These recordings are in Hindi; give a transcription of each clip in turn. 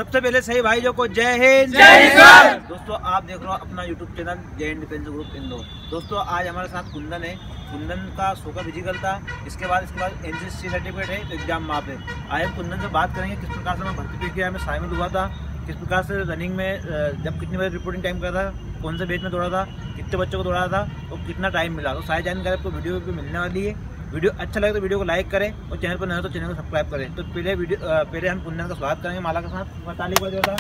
सबसे पहले सही भाइयों को जय हिंद। दोस्तों आप देख रहे हो अपना यूट्यूब चैनल जय हिंद डिफेंस ग्रुप इंदौर। दोस्तों आज हमारे साथ कुंदन है। कुंदन का शो का फिजिकल था, इसके बाद एनसीसी सर्टिफिकेट है, तो एग्जाम माप है। आज हम कुंदन से बात करेंगे किस प्रकार से मैं भर्ती प्रक्रिया में शामिल हुआ था, किस प्रकार से रनिंग में जब कितने बजे रिपोर्टिंग टाइम करा था, कौन से बेच में दौड़ा था, कितने बच्चों को दौड़ा था और कितना टाइम मिला, तो सारी जानकारी आपको वीडियो पे मिलने वाली है। वीडियो अच्छा लगे तो वीडियो को लाइक करें और चैनल पर नए हो तो चैनल को सब्सक्राइब करें। तो पहले हम कुंदन का स्वागत करेंगे माला के साथ। ताली बजा देता।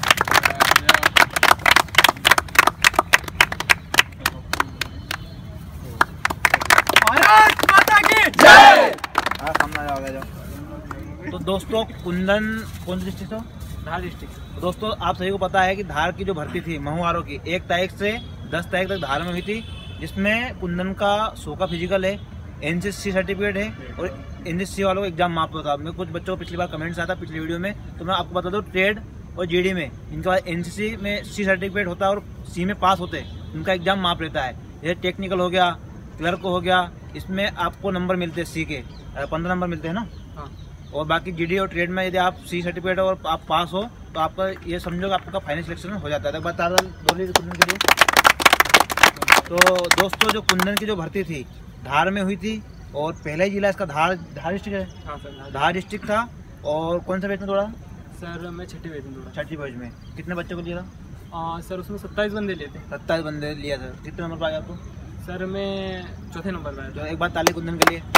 भारत माता की जय। सामने आ गया। तो दोस्तों कुंदन कौन सी डिस्ट्रिक्ट हो? धार डिस्ट्रिक्ट। दोस्तों आप सभी को पता है कि धार की जो भर्ती थी महुआरों की 1 तारीख से 10 तारीख तक धार में हुई थी, जिसमें कुंदन का शो का फिजिकल है, एनसीसी सर्टिफिकेट है और एनसीसी वालों को एग्जाम माप होता है। मैं कुछ बच्चों को पिछली बार कमेंट्स आता पिछली वीडियो में, तो मैं आपको बता दूं ट्रेड और जीडी में इनके बाद एनसीसी में सी सर्टिफिकेट होता है और सी में पास होते हैं, इनका एग्जाम माप रहता है। जैसे टेक्निकल हो गया, क्लर्क हो गया, इसमें आपको नंबर मिलते हैं, सी के 15 नंबर मिलते हैं ना। हाँ। और बाकी जीडी और ट्रेड में यदि आप सी सर्टिफिकेट और आप पास हो तो आपका ये समझो कि आपका फाइनल सिलेक्शन हो जाता है। बता कुंदन के लिए। तो दोस्तों जो कुंदन की जो भर्ती थी धार में हुई थी और पहला ही जिला इसका धार डिस्ट्रिक्ट है। हाँ सर, धार डिस्ट्रिक्ट था। और कौन सा बैच में दौड़ा? सर मैं छठी बैच में दौड़ा। छठी बैच में कितने बच्चों को लिया था? सर उसमें 27 बंदे लिए थे। 27 बंदे लिया था। कितने नंबर पाया आपको? सर मैं चौथे नंबर पाया। तो एक बार ताली कुंदन के लिए।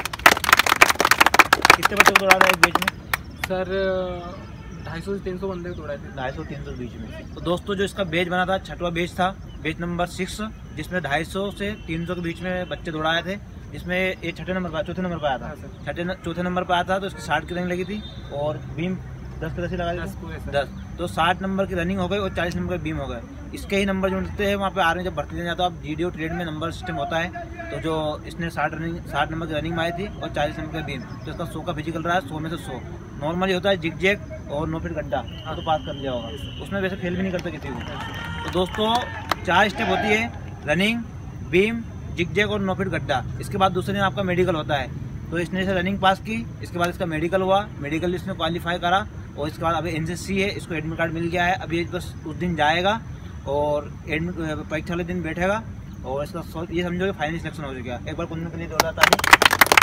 कितने बच्चों को दौड़ा था एक बैच में? सर 250 से 300 बंदे को दौड़ाए थे। 250-300 बीच में। तो दोस्तों जो इसका बैच बना था छठवां बैच था, बैच नंबर 6, जिसमें 250 से 300 के बीच में बच्चे दौड़ाए थे। इसमें ये चौथे नंबर पर आया था। चौथे नंबर पर आया था। तो इसकी 60 की रनिंग लगी थी और बीम 10 पे 10 ही लगा दी। 10 तो 60 नंबर की रनिंग हो गई और 40 नंबर का बीम हो गए। इसके ही नंबर जो मिलते हैं वहाँ पे आर्मी जब भर्ती देने जाता है, आप जीडी और ट्रेड में नंबर सिस्टम होता है। तो जो इसने 60 नंबर की रनिंग में आई थी और 40 नंबर का बीम, तो इसका 100 का फिजिकल रहा है। 100 में से 100 नॉर्मली होता है, जिग जैग और 9 फीट गड्ढा, तो पास कर लिया होगा। उसमें वैसे फेल भी नहीं करते किसी को। तो दोस्तों 4 स्टेप होती है, रनिंग, बीम, जिग जैग और 9 फीट गड्ढा। इसके बाद दूसरे दिन आपका मेडिकल होता है। तो इसने इसे रनिंग पास की, इसके बाद इसका मेडिकल हुआ, मेडिकल इसने क्वालिफाई करा और इसके बाद अभी एनसीसी है, इसको एडमिट कार्ड मिल गया है। अभी ये बस उस दिन जाएगा और परीक्षा वाले दिन बैठेगा और इसका ये समझो कि फाइनल सिलेक्शन हो चुका है। एक बार कुंदन के लिए दौड़ा था।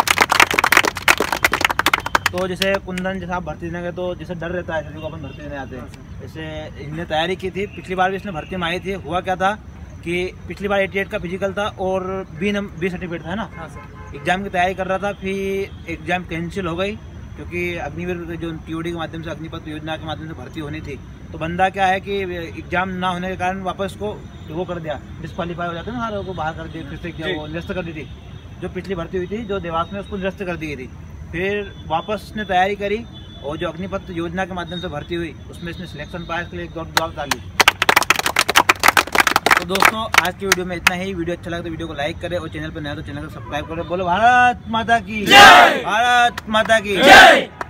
तो जैसे कुंदन जैसे आप भर्ती देने गए तो जैसे डर रहता है, सभी को अपन भर्ती देने आते हैं। जैसे इनने तैयारी की थी, पिछली बार भी इसने भर्ती में आई थी। हुआ क्या था कि पिछली बार 88 का फिजिकल था और बी सर्टिफिकेट था ना। हाँ सर। एग्जाम की तैयारी कर रहा था, फिर एग्जाम कैंसिल हो गई क्योंकि अग्निवीर जो टीओडी के माध्यम से अग्निपथ योजना के माध्यम से भर्ती होनी थी। तो बंदा क्या है कि एग्जाम ना होने के कारण वापस को वो कर दिया, डिस्क्वालीफाई हो जाते हैं ना, सारे को बाहर कर दिया, फिर से वो निरस्त कर दी थी। जो पिछली भर्ती हुई थी जो देवास में, उसको निरस्त कर दी गई थी। फिर वापस इसने तैयारी करी और जो अग्निपथ योजना के माध्यम से भर्ती हुई उसमें इसने सिलेक्शन पाया। इसके लिए एक दौड़ डाली। तो दोस्तों आज की वीडियो में इतना ही। वीडियो अच्छा लगे तो वीडियो को लाइक करें और चैनल पर नया तो चैनल को सब्सक्राइब करें। बोलो भारत माता की जय। भारत माता की जय।